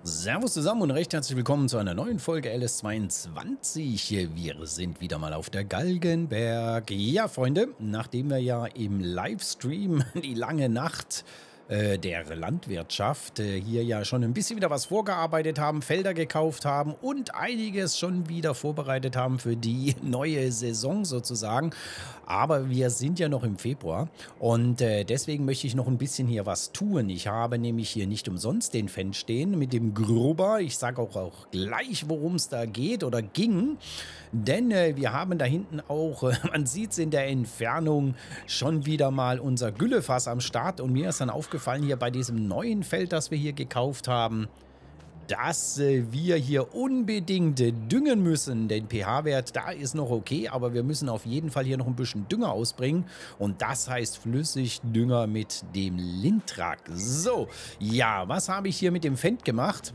Servus zusammen und recht herzlich willkommen zu einer neuen Folge LS22. Wir sind wieder mal auf der Galgenberg. Ja, Freunde, nachdem wir ja im Livestream die lange Nacht der Landwirtschaft hier ja schon ein bisschen wieder was vorgearbeitet haben, Felder gekauft haben und einiges schon wieder vorbereitet haben für die neue Saison sozusagen. Aber wir sind ja noch im Februar und deswegen möchte ich noch ein bisschen hier was tun. Ich habe nämlich hier nicht umsonst den Fan stehen mit dem Grubber. Ich sage auch gleich, worum es da geht oder ging. Denn wir haben da hinten auch, man sieht es in der Entfernung, schon wieder mal unser Güllefass am Start. Und mir ist dann aufgefallen hier bei diesem neuen Feld, das wir hier gekauft haben, dass wir hier unbedingt düngen müssen. Den pH-Wert, da ist noch okay, aber wir müssen auf jeden Fall hier noch ein bisschen Dünger ausbringen. Und das heißt Flüssigdünger mit dem Lindtrak. So, ja, was habe ich hier mit dem Fendt gemacht?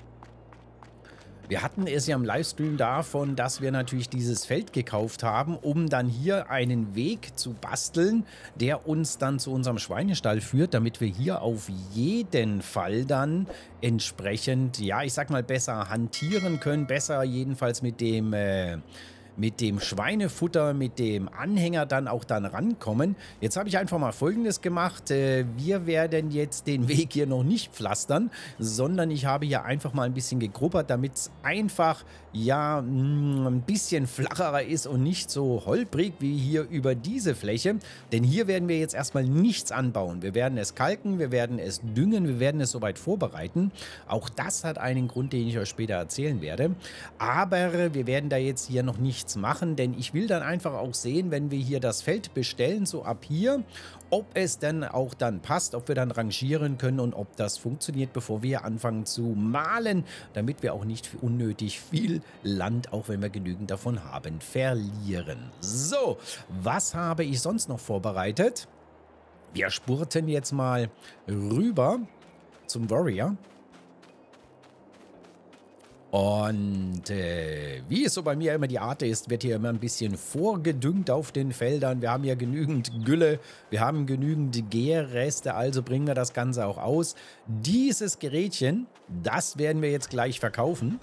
Wir hatten es ja im Livestream davon, dass wir natürlich dieses Feld gekauft haben, um dann hier einen Weg zu basteln, der uns dann zu unserem Schweinestall führt, damit wir hier auf jeden Fall dann entsprechend, ja, ich sag mal, besser hantieren können, besser jedenfalls mit dem Schweinefutter, mit dem Anhänger dann auch dann rankommen. Jetzt habe ich einfach mal Folgendes gemacht. Wir werden jetzt den Weg hier noch nicht pflastern, sondern ich habe hier einfach mal ein bisschen gegrubbert, damit es einfach, ja, ein bisschen flacher ist und nicht so holprig wie hier über diese Fläche. Denn hier werden wir jetzt erstmal nichts anbauen. Wir werden es kalken, wir werden es düngen, wir werden es soweit vorbereiten. Auch das hat einen Grund, den ich euch später erzählen werde. Aber wir werden da jetzt hier noch nichts machen, denn ich will dann einfach auch sehen, wenn wir hier das Feld bestellen, so ab hier, ob es dann auch dann passt, ob wir dann rangieren können und ob das funktioniert, bevor wir anfangen zu mahlen, damit wir auch nicht unnötig viel Land, auch wenn wir genügend davon haben, verlieren. So, was habe ich sonst noch vorbereitet? Wir spurten jetzt mal rüber zum Warrior. Und wie es so bei mir immer die Art ist, wird hier immer ein bisschen vorgedüngt auf den Feldern. Wir haben ja genügend Gülle, wir haben genügend Gärreste, also bringen wir das Ganze auch aus. Dieses Gerätchen, das werden wir jetzt gleich verkaufen.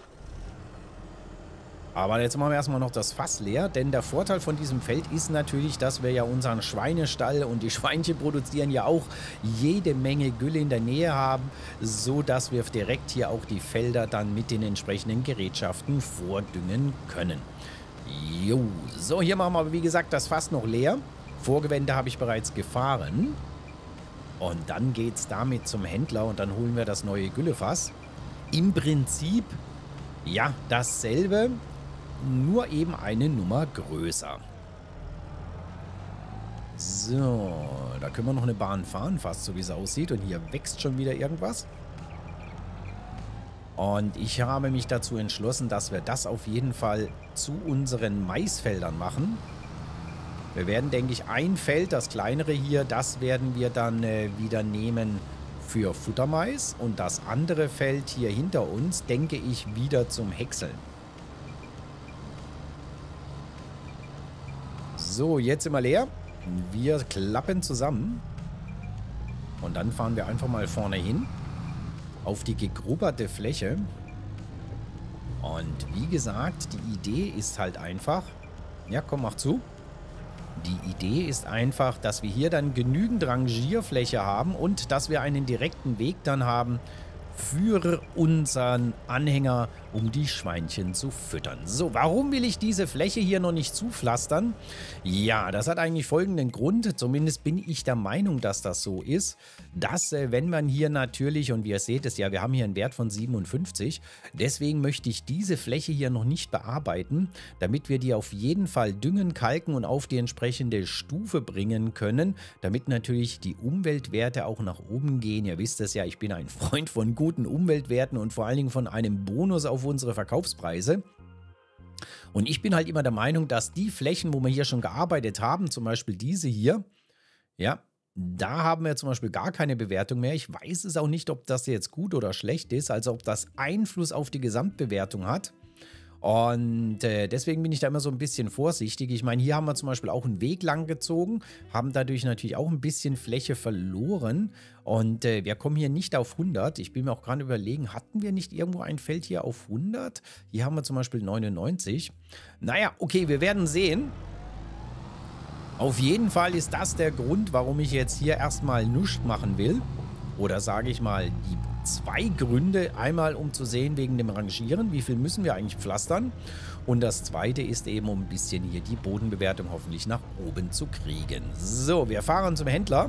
Aber jetzt machen wir erstmal noch das Fass leer, denn der Vorteil von diesem Feld ist natürlich, dass wir ja unseren Schweinestall und die Schweinchen produzieren ja auch jede Menge Gülle in der Nähe haben, so dass wir direkt hier auch die Felder dann mit den entsprechenden Gerätschaften vordüngen können. Jo, so hier machen wir wie gesagt das Fass noch leer. Vorgewände habe ich bereits gefahren. Und dann geht es damit zum Händler und dann holen wir das neue Güllefass. Im Prinzip, ja, dasselbe, nur eben eine Nummer größer. So, da können wir noch eine Bahn fahren, fast so wie es aussieht. Und hier wächst schon wieder irgendwas. Und ich habe mich dazu entschlossen, dass wir das auf jeden Fall zu unseren Maisfeldern machen. Wir werden, denke ich, ein Feld, das kleinere hier, das werden wir dann wieder nehmen für Futtermais. Und das andere Feld hier hinter uns, denke ich, wieder zum Häckseln. So, jetzt sind wir leer. Wir klappen zusammen. Und dann fahren wir einfach mal vorne hin. Auf die gegrubberte Fläche. Und wie gesagt, die Idee ist halt einfach. Ja, komm, mach zu. Die Idee ist einfach, dass wir hier dann genügend Rangierfläche haben und dass wir einen direkten Weg dann haben für unseren Anhänger, um die Schweinchen zu füttern. So, warum will ich diese Fläche hier noch nicht zupflastern? Ja, das hat eigentlich folgenden Grund, zumindest bin ich der Meinung, dass das so ist, dass wenn man hier natürlich, und wie ihr seht es ja, wir haben hier einen Wert von 57, deswegen möchte ich diese Fläche hier noch nicht bearbeiten, damit wir die auf jeden Fall düngen, kalken und auf die entsprechende Stufe bringen können, damit natürlich die Umweltwerte auch nach oben gehen. Ihr wisst es ja, ich bin ein Freund von guten Umweltwerten und vor allen Dingen von einem Bonus auf unsere Verkaufspreise. Und ich bin halt immer der Meinung, dass die Flächen, wo wir hier schon gearbeitet haben, zum Beispiel diese hier, ja, da haben wir zum Beispiel gar keine Bewertung mehr. Ich weiß es auch nicht, ob das jetzt gut oder schlecht ist, also ob das Einfluss auf die Gesamtbewertung hat. Und deswegen bin ich da immer so ein bisschen vorsichtig. Ich meine, hier haben wir zum Beispiel auch einen Weg lang gezogen, haben dadurch natürlich auch ein bisschen Fläche verloren. Und wir kommen hier nicht auf 100. Ich bin mir auch gerade überlegen, hatten wir nicht irgendwo ein Feld hier auf 100? Hier haben wir zum Beispiel 99. Naja, okay, wir werden sehen. Auf jeden Fall ist das der Grund, warum ich jetzt hier erstmal nichts machen will. Oder sage ich mal, die 2 Gründe. Einmal, um zu sehen, wegen dem Rangieren, wie viel müssen wir eigentlich pflastern. Und das zweite ist eben, um ein bisschen hier die Bodenbewertung hoffentlich nach oben zu kriegen. So, wir fahren zum Händler.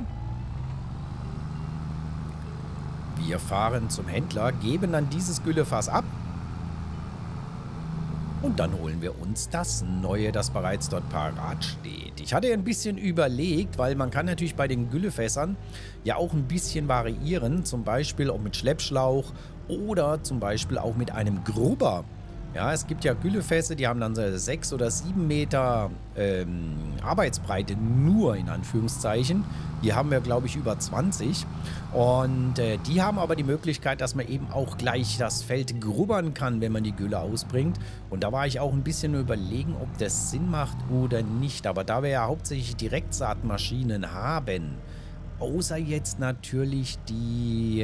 Wir fahren zum Händler, geben dann dieses Güllefass ab. Und dann holen wir uns das Neue, das bereits dort parat steht. Ich hatte ein bisschen überlegt, weil man kann natürlich bei den Güllefässern ja auch ein bisschen variieren. Zum Beispiel auch mit Schleppschlauch oder zum Beispiel auch mit einem Grubber. Ja, es gibt ja Güllefässer, die haben dann 6 oder 7 Meter Arbeitsbreite, nur in Anführungszeichen. Hier haben wir, glaube ich, über 20. Und die haben aber die Möglichkeit, dass man eben auch gleich das Feld grubbern kann, wenn man die Gülle ausbringt. Und da war ich auch ein bisschen überlegen, ob das Sinn macht oder nicht. Aber da wir ja hauptsächlich Direktsaatmaschinen haben, außer jetzt natürlich die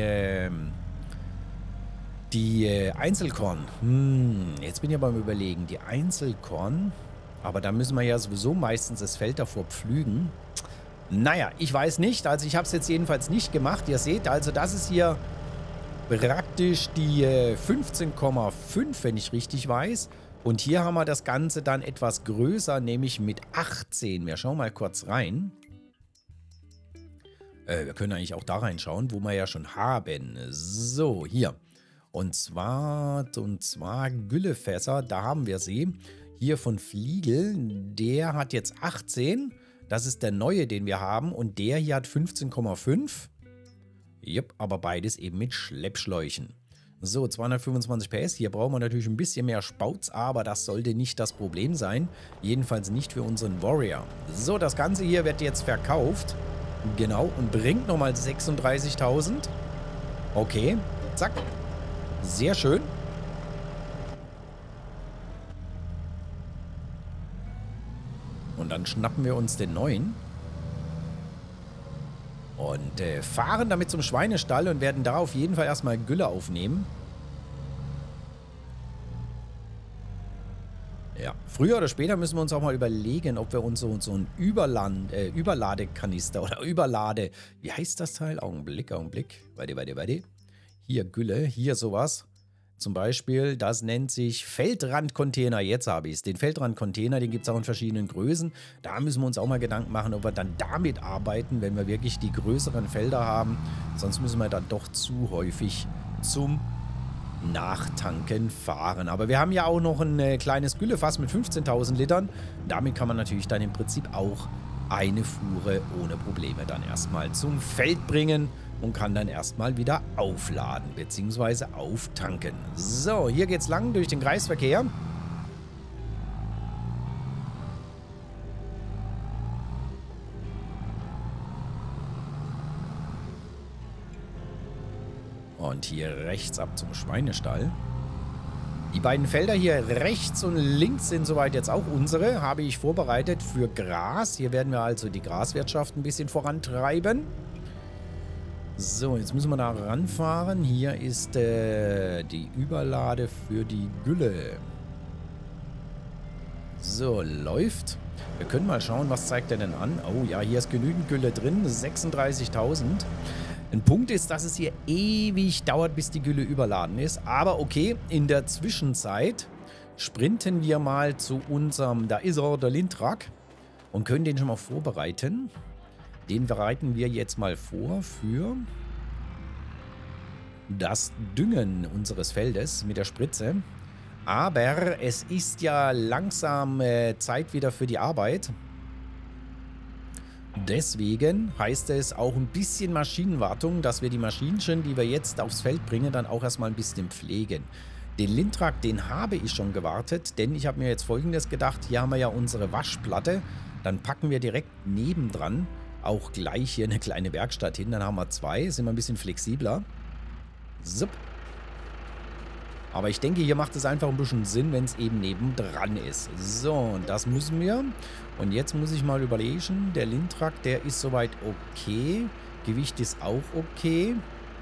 Einzelkorn. Jetzt bin ich aber am Überlegen. Die Einzelkorn. Aber da müssen wir ja sowieso meistens das Feld davor pflügen. Naja, ich weiß nicht. Also ich habe es jetzt jedenfalls nicht gemacht. Ihr seht, also das ist hier praktisch die 15,5, wenn ich richtig weiß. Und hier haben wir das Ganze dann etwas größer, nämlich mit 18. Wir schauen mal kurz rein. Wir können eigentlich auch da reinschauen, wo wir ja schon haben. So, hier. Und zwar Güllefässer, da haben wir sie. Hier von Fliegel, der hat jetzt 18. Das ist der neue, den wir haben. Und der hier hat 15,5. Jupp, aber beides eben mit Schleppschläuchen. So, 225 PS. Hier brauchen wir natürlich ein bisschen mehr Spouts, aber das sollte nicht das Problem sein. Jedenfalls nicht für unseren Warrior. So, das Ganze hier wird jetzt verkauft. Genau, und bringt nochmal 36.000. Okay, zack. Sehr schön. Und dann schnappen wir uns den neuen. Und fahren damit zum Schweinestall und werden da auf jeden Fall erstmal Gülle aufnehmen. Ja, früher oder später müssen wir uns auch mal überlegen, ob wir uns so einen Überladekanister oder Überlade... Wie heißt das Teil? Augenblick. Warte. Hier Gülle, hier sowas. Zum Beispiel, das nennt sich Feldrandcontainer. Jetzt habe ich es. Den Feldrandcontainer, den gibt es auch in verschiedenen Größen. Da müssen wir uns auch mal Gedanken machen, ob wir dann damit arbeiten, wenn wir wirklich die größeren Felder haben. Sonst müssen wir dann doch zu häufig zum Nachtanken fahren. Aber wir haben ja auch noch ein kleines Güllefass mit 15.000 Litern. Damit kann man natürlich dann im Prinzip auch eine Fuhre ohne Probleme dann erstmal zum Feld bringen und kann dann erstmal wieder aufladen bzw. auftanken. So, hier geht's lang durch den Kreisverkehr. Und hier rechts ab zum Schweinestall. Die beiden Felder hier rechts und links sind soweit jetzt auch unsere. Habe ich vorbereitet für Gras. Hier werden wir also die Graswirtschaft ein bisschen vorantreiben. So, jetzt müssen wir da ranfahren. Hier ist die Überlade für die Gülle. So, läuft. Wir können mal schauen, was zeigt er denn an. Oh ja, hier ist genügend Gülle drin. 36.000. Ein Punkt ist, dass es hier ewig dauert, bis die Gülle überladen ist. Aber okay, in der Zwischenzeit sprinten wir mal zu unserem, da ist er, der Lindrak, und können den schon mal vorbereiten. Den bereiten wir jetzt mal vor für das Düngen unseres Feldes mit der Spritze. Aber es ist ja langsam Zeit wieder für die Arbeit. Deswegen heißt es auch ein bisschen Maschinenwartung, dass wir die Maschinchen, die wir jetzt aufs Feld bringen, dann auch erstmal ein bisschen pflegen. Den Lindrak, den habe ich schon gewartet, denn ich habe mir jetzt Folgendes gedacht. Hier haben wir ja unsere Waschplatte. Dann packen wir direkt nebendran auch gleich hier eine kleine Werkstatt hin. Dann haben wir 2, sind wir ein bisschen flexibler. Zup. Aber ich denke, hier macht es einfach ein bisschen Sinn, wenn es eben nebendran ist. So, und das müssen wir. Und jetzt muss ich mal überlegen, der Lindtrak, der ist soweit okay. Gewicht ist auch okay.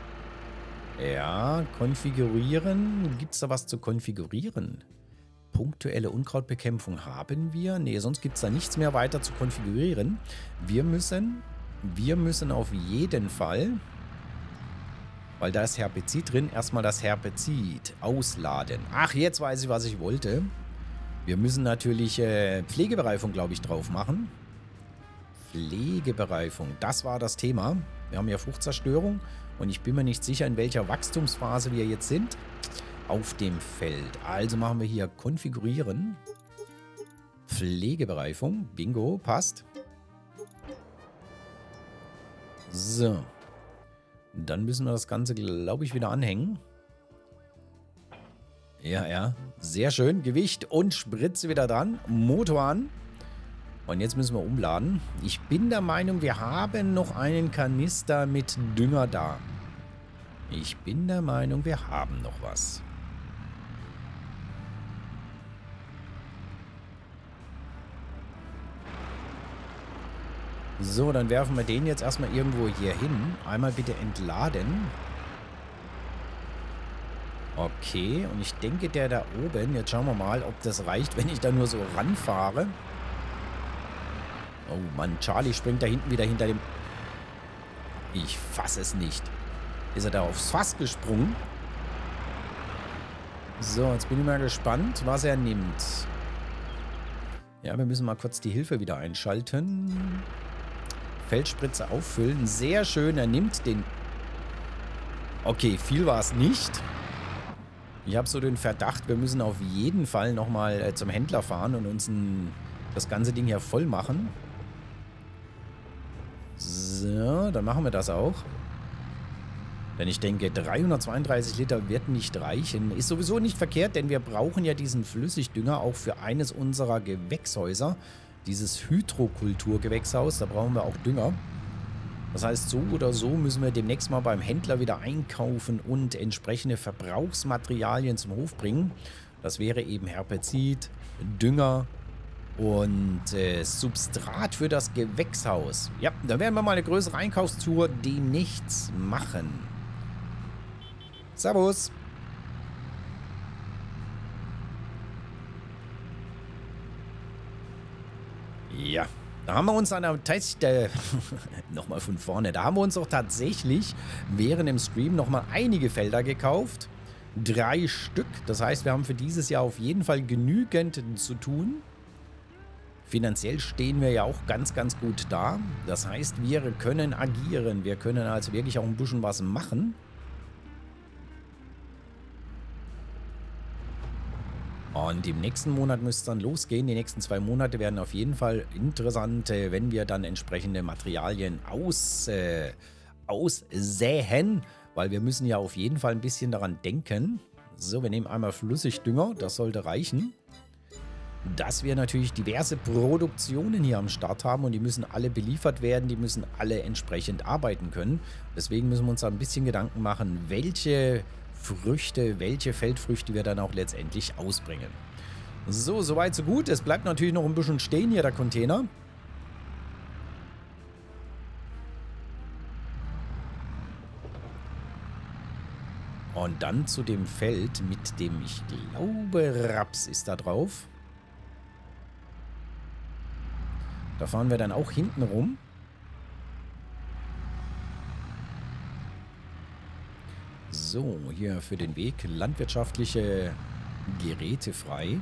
Ja, konfigurieren. Gibt es da was zu konfigurieren? Punktuelle Unkrautbekämpfung haben wir. Ne, sonst gibt es da nichts mehr weiter zu konfigurieren. Wir müssen auf jeden Fall, weil da ist Herbizid drin, erstmal das Herbizid ausladen. Ach, jetzt weiß ich, was ich wollte. Wir müssen natürlich Pflegebereifung, glaube ich, drauf machen. Pflegebereifung, das war das Thema. Wir haben ja Fruchtzerstörung und ich bin mir nicht sicher, in welcher Wachstumsphase wir jetzt sind. Auf dem Feld. Also machen wir hier konfigurieren. Pflegebereifung. Bingo, passt. So. Dann müssen wir das Ganze, glaube ich, wieder anhängen. Ja, ja. Sehr schön. Gewicht und Spritze wieder dran. Motor an. Und jetzt müssen wir umladen. Ich bin der Meinung, wir haben noch einen Kanister mit Dünger da. Ich bin der Meinung, wir haben noch was. So, dann werfen wir den jetzt erstmal irgendwo hier hin. Einmal bitte entladen. Okay, und ich denke, der da oben, jetzt schauen wir mal, ob das reicht, wenn ich da nur so ranfahre. Oh Mann, Charlie springt da hinten wieder hinter dem... Ich fasse es nicht. Ist er da aufs Fass gesprungen? So, jetzt bin ich mal gespannt, was er nimmt. Ja, wir müssen mal kurz die Hilfe wieder einschalten. Feldspritze auffüllen. Sehr schön, er nimmt den... Okay, viel war es nicht. Ich habe so den Verdacht, wir müssen auf jeden Fall nochmal zum Händler fahren und uns das ganze Ding hier voll machen. So, dann machen wir das auch. Denn ich denke, 332 Liter wird nicht reichen. Ist sowieso nicht verkehrt, denn wir brauchen ja diesen Flüssigdünger auch für eines unserer Gewächshäuser. Dieses Hydrokulturgewächshaus, da brauchen wir auch Dünger. Das heißt, so oder so müssen wir demnächst mal beim Händler wieder einkaufen und entsprechende Verbrauchsmaterialien zum Hof bringen. Das wäre eben Herbizid, Dünger und Substrat für das Gewächshaus. Ja, dann werden wir mal eine größere Einkaufstour demnächst machen. Servus! Ja, da haben wir uns an der nochmal von vorne, da haben wir uns auch tatsächlich während dem Stream nochmal einige Felder gekauft. 3 Stück, das heißt, wir haben für dieses Jahr auf jeden Fall genügend zu tun. Finanziell stehen wir ja auch ganz, ganz gut da. Das heißt, wir können agieren, wir können also wirklich auch ein bisschen was machen. Und im nächsten Monat müsste es dann losgehen. Die nächsten 2 Monate werden auf jeden Fall interessant, wenn wir dann entsprechende Materialien aussäen. Weil wir müssen ja auf jeden Fall ein bisschen daran denken. So, wir nehmen einmal Flüssigdünger. Das sollte reichen. Dass wir natürlich diverse Produktionen hier am Start haben. Und die müssen alle beliefert werden. Die müssen alle entsprechend arbeiten können. Deswegen müssen wir uns da ein bisschen Gedanken machen, welche Früchte, welche Feldfrüchte wir dann auch letztendlich ausbringen. So, soweit so gut. Es bleibt natürlich noch ein bisschen stehen hier, der Container. Und dann zu dem Feld mit dem, ich glaube, Raps ist da drauf. Da fahren wir dann auch hinten rum. So, hier für den Weg landwirtschaftliche Geräte frei.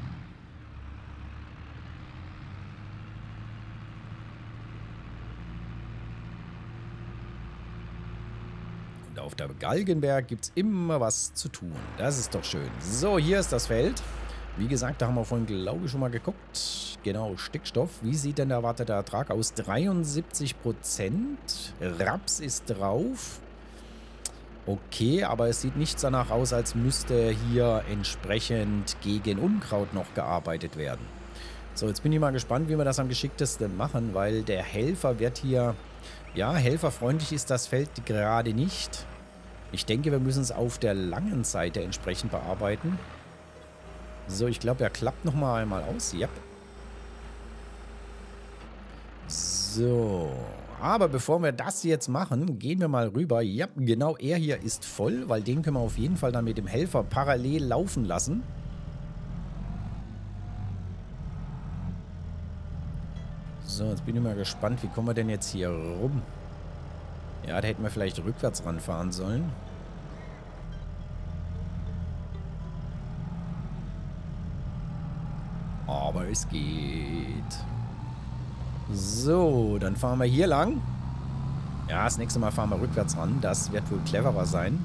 Und auf der Galgenberg gibt es immer was zu tun. Das ist doch schön. So, hier ist das Feld. Wie gesagt, da haben wir vorhin, glaube ich, schon mal geguckt. Genau, Stickstoff. Wie sieht denn der erwartete Ertrag aus? 73%. Raps ist drauf. Okay, aber es sieht nicht danach aus, als müsste hier entsprechend gegen Unkraut noch gearbeitet werden. So, jetzt bin ich mal gespannt, wie wir das am geschicktesten machen, weil der Helfer wird hier... Ja, helferfreundlich ist das Feld gerade nicht. Ich denke, wir müssen es auf der langen Seite entsprechend bearbeiten. So, ich glaube, er klappt nochmal einmal aus. Yep. So. Aber bevor wir das jetzt machen, gehen wir mal rüber. Ja, genau, er hier ist voll, weil den können wir auf jeden Fall dann mit dem Helfer parallel laufen lassen. So, jetzt bin ich mal gespannt, wie kommen wir denn jetzt hier rum? Ja, da hätten wir vielleicht rückwärts ranfahren sollen. Aber es geht. So, dann fahren wir hier lang. Ja, das nächste Mal fahren wir rückwärts ran. Das wird wohl cleverer sein.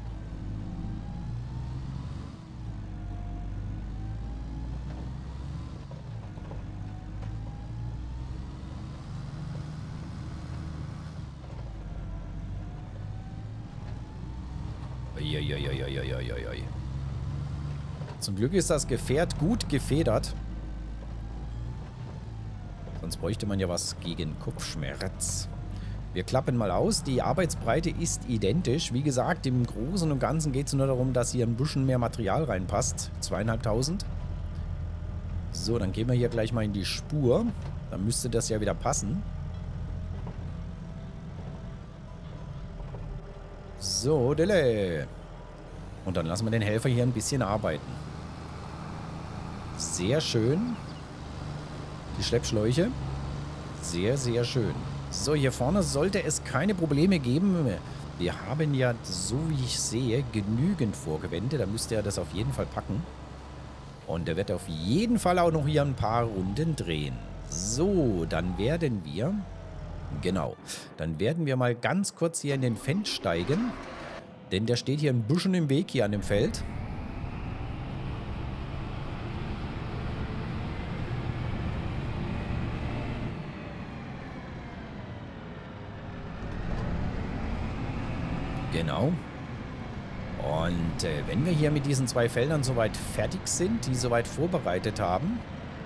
Uiuiuiuiuiui. Zum Glück ist das Gefährt gut gefedert. Sonst bräuchte man ja was gegen Kopfschmerz. Wir klappen mal aus. Die Arbeitsbreite ist identisch. Wie gesagt, im Großen und Ganzen geht es nur darum, dass hier ein bisschen mehr Material reinpasst. 2500. So, dann gehen wir hier gleich mal in die Spur. Dann müsste das ja wieder passen. So, Dille. Und dann lassen wir den Helfer hier ein bisschen arbeiten. Sehr schön. Die Schleppschläuche. Sehr, sehr schön. So, hier vorne sollte es keine Probleme geben. Wir haben ja, so wie ich sehe, genügend Vorgewände. Da müsste er das auf jeden Fall packen. Und er wird auf jeden Fall auch noch hier ein paar Runden drehen. So, dann werden wir... Genau. Dann werden wir mal ganz kurz hier in den Fendt steigen. Denn der steht hier ein bisschen im Weg hier an dem Feld. Genau. Und wenn wir hier mit diesen zwei Feldern soweit fertig sind, die soweit vorbereitet haben,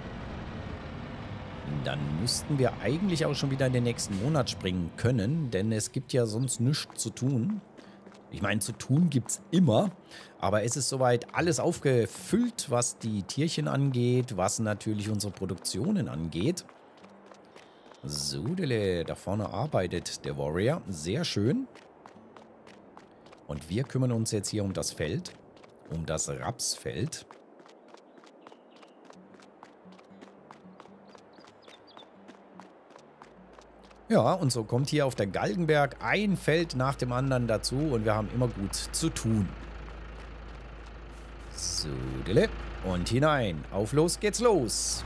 dann müssten wir eigentlich auch schon wieder in den nächsten Monat springen können, denn es gibt ja sonst nichts zu tun. Ich meine, zu tun gibt es immer, aber es ist soweit alles aufgefüllt, was die Tierchen angeht, was natürlich unsere Produktionen angeht. So, da vorne arbeitet der Warrior. Sehr schön. Und wir kümmern uns jetzt hier um das Feld, um das Rapsfeld. Ja, und so kommt hier auf der Galgenberg ein Feld nach dem anderen dazu und wir haben immer gut zu tun. So, und hinein. Auf los geht's los.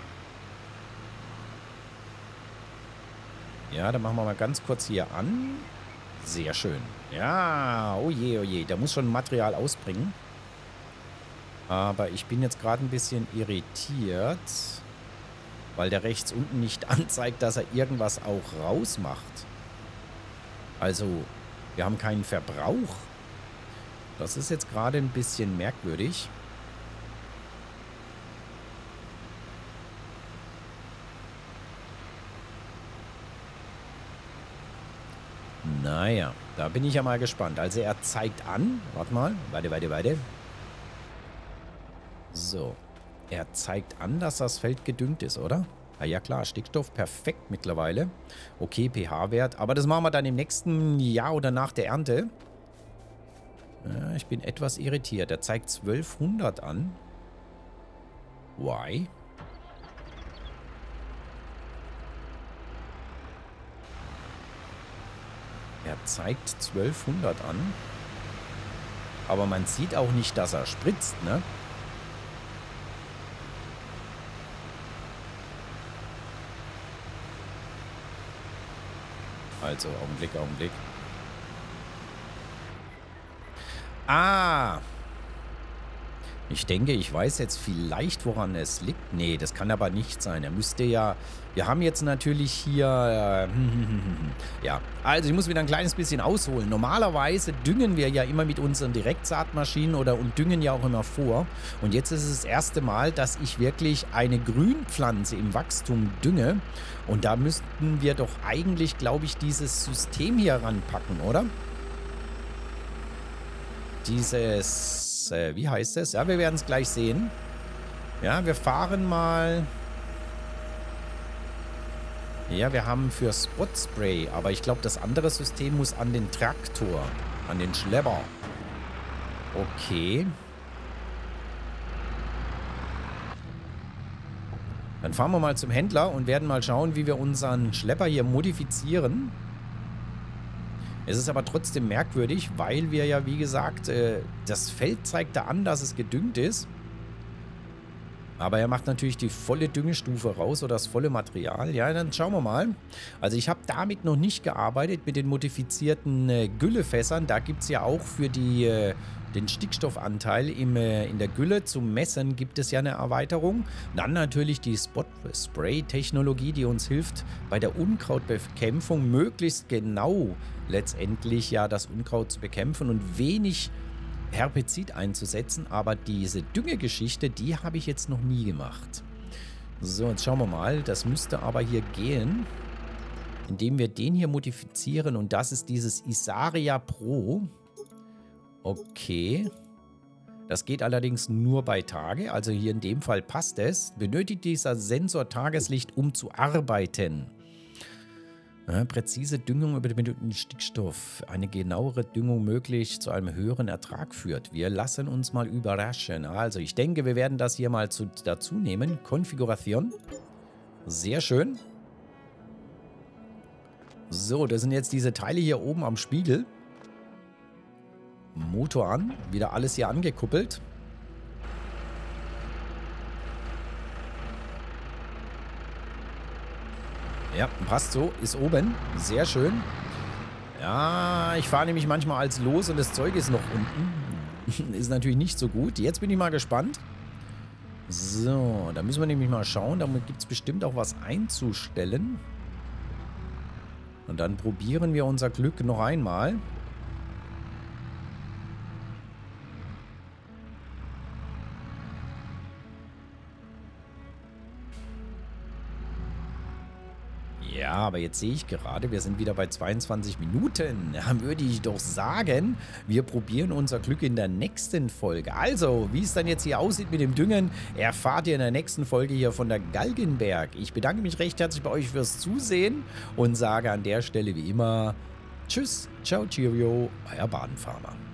Ja, dann machen wir mal ganz kurz hier an. Sehr schön. Ja, oh je, der muss schon Material ausbringen. Aber ich bin jetzt gerade ein bisschen irritiert, weil der rechts unten nicht anzeigt, dass er irgendwas auch rausmacht. Also, wir haben keinen Verbrauch. Das ist jetzt gerade ein bisschen merkwürdig. Naja, da bin ich ja mal gespannt. Also er zeigt an, warte mal, warte. So, er zeigt an, dass das Feld gedüngt ist, oder? Ah ja klar, Stickstoff perfekt mittlerweile. Okay, pH-Wert, aber das machen wir dann im nächsten Jahr oder nach der Ernte. Ja, ich bin etwas irritiert. Er zeigt 1200 an. Why? Er zeigt 1200 an. Aber man sieht auch nicht, dass er spritzt, ne? Also, Augenblick. Ah! Ich denke, ich weiß jetzt vielleicht, woran es liegt. Nee, das kann aber nicht sein. Er müsste ja... Wir haben jetzt natürlich hier... ja, also ich muss wieder ein kleines bisschen ausholen. Normalerweise düngen wir ja immer mit unseren Direktsaatmaschinen und düngen ja auch immer vor. Und jetzt ist es das erste Mal, dass ich wirklich eine Grünpflanze im Wachstum dünge. Und da müssten wir doch eigentlich, glaube ich, dieses System hier ranpacken, oder? dieses, wie heißt es? Ja, wir werden es gleich sehen. Ja, wir fahren mal. Ja, wir haben für Spot Spray, aber ich glaube, das andere System muss an den Traktor, an den Schlepper. Okay. Dann fahren wir mal zum Händler und werden mal schauen, wie wir unseren Schlepper hier modifizieren. Es ist aber trotzdem merkwürdig, weil wir ja, wie gesagt, das Feld zeigt da an, dass es gedüngt ist. Aber er macht natürlich die volle Düngestufe raus oder das volle Material. Ja, dann schauen wir mal. Also ich habe damit noch nicht gearbeitet, mit den modifizierten Güllefässern. Da gibt es ja auch für den Stickstoffanteil in der Gülle zum Messen gibt es ja eine Erweiterung. Dann natürlich die Spot-Spray-Technologie, die uns hilft, bei der Unkrautbekämpfung möglichst genau letztendlich ja das Unkraut zu bekämpfen und wenig Herbizid einzusetzen, aber diese Düngegeschichte, die habe ich jetzt noch nie gemacht. So, jetzt schauen wir mal. Das müsste aber hier gehen, indem wir den hier modifizieren und das ist dieses Isaria Pro. Okay. Das geht allerdings nur bei Tage, also hier in dem Fall passt es. Benötigt dieser Sensor Tageslicht, um zu arbeiten. Ja, präzise Düngung über den benötigten Stickstoff. Eine genauere Düngung möglich zu einem höheren Ertrag führt. Wir lassen uns mal überraschen. Also ich denke, wir werden das hier mal dazu nehmen. Konfiguration. Sehr schön. So, das sind jetzt diese Teile hier oben am Spiegel. Motor an. Wieder alles hier angekuppelt. Ja, passt so. Ist oben. Sehr schön. Ja, ich fahre nämlich manchmal als los und das Zeug ist noch unten. Ist natürlich nicht so gut. Jetzt bin ich mal gespannt. So, da müssen wir nämlich mal schauen. Damit gibt es bestimmt auch was einzustellen. Und dann probieren wir unser Glück noch einmal. Ja, aber jetzt sehe ich gerade, wir sind wieder bei 22 Minuten. Da würde ich doch sagen, wir probieren unser Glück in der nächsten Folge. Also, wie es dann jetzt hier aussieht mit dem Düngen, erfahrt ihr in der nächsten Folge hier von der Galgenberg. Ich bedanke mich recht herzlich bei euch fürs Zusehen und sage an der Stelle wie immer Tschüss, ciao, cheerio, euer Badenfarmer.